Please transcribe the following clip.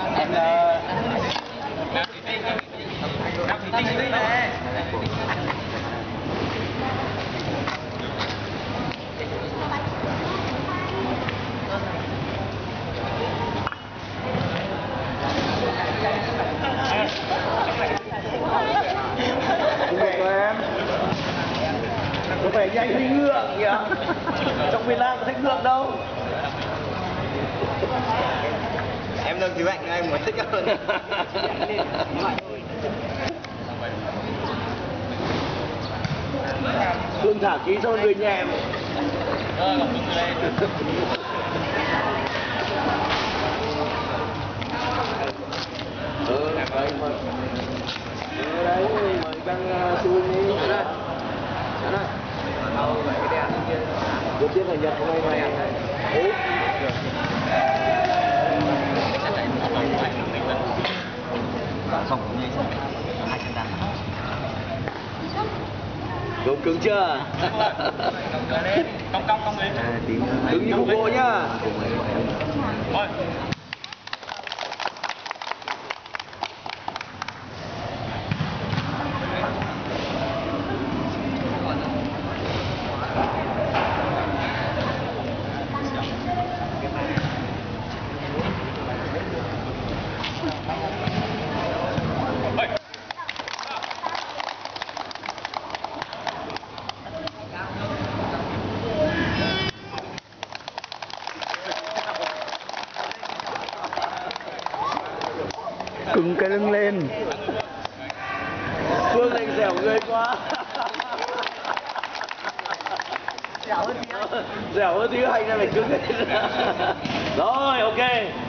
Em Nam Thủy Tinh đây nè. Của em có vẻ như anh thấy ngượng kìa. Trong miền Nam có thấy ngượng đâu. Em được thì bạn em mới thích hơn. Phương thả ký xong người nhẹ. Đấy, mời căng Xuân đi. Đầu tiên là Nhật hôm nay này. Không như thế. 200 đàn. Cứng chưa? Cong lên. Cứng như cục bộ nhá. Thôi. Cứng cái lưng lên. Phương anh dẻo người quá. Dẻo hơn tí hành ra phải cứng lên. Rồi, ok.